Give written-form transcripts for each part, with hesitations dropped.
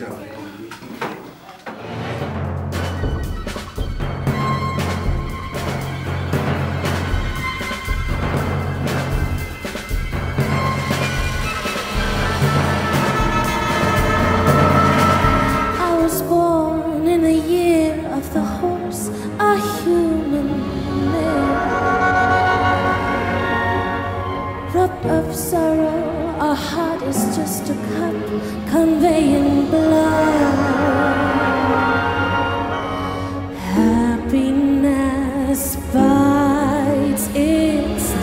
job. The horse, a human male. Rob of sorrow, our heart is just a cup conveying blood. Happiness bites its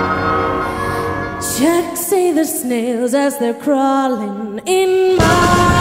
tongue. Check, say the snails as they're crawling in my